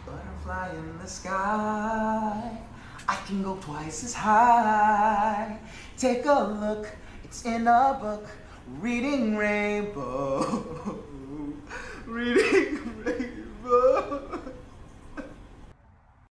Butterfly in the sky, I can go twice as high. Take a look, it's in a book, reading rainbow.